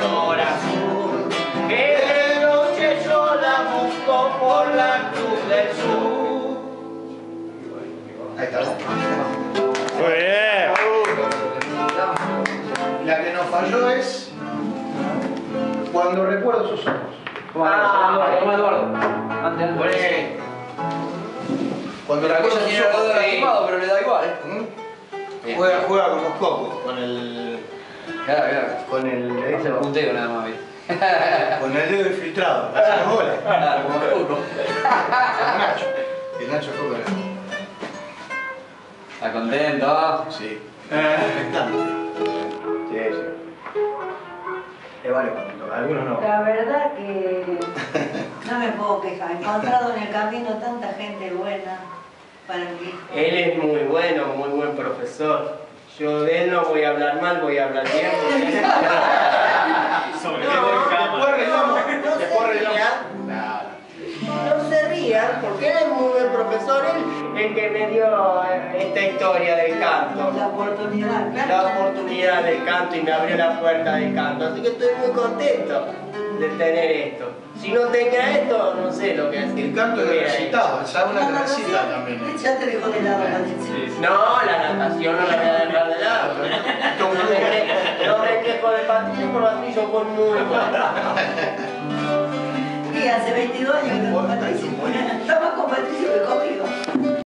flor azul, que de noche yo la busco por la cruz del sur. Ahí está. Muy bien. La que nos falló es cuando recuerdo sus ojos. Toma Eduardo. Cuando La recuerdo cosa sus tiene el ojos. dedo lastimado, pero le da igual. Juega con los cocos, con el. Claro. Con el. Es el punteo nada más, ¿viste? Con el dedo infiltrado, hace los goles. Claro, como el fútbol. Como Nacho. El Nacho fue con él. ¿Está contento? Sí. Expectante. Sí. Es varios contentos, algunos no. La verdad que no me puedo quejar. He encontrado en el camino tanta gente buena para mí. Él es muy bueno, muy buen profesor. Yo de él no voy a hablar mal, voy a hablar bien. Sobre No, todo en cama. Después arreglamos. No se rían, porque él es muy buen profesor. Él el que me dio esta historia del canto. La oportunidad, La claro. oportunidad del canto y me abrió la puerta del canto. Así que estoy muy contento de tener esto. Si no tenga esto, no sé lo que hacer. El canto es recitado, sabe una que recita también. Ya te dejó de lado, Patricio. No, la natación no la voy a dejar de lado. No me quejo de Patricio, por Patricio fue muy bueno. Y hace 22 años que tengo con Patricio. Está más con Patricio que conmigo.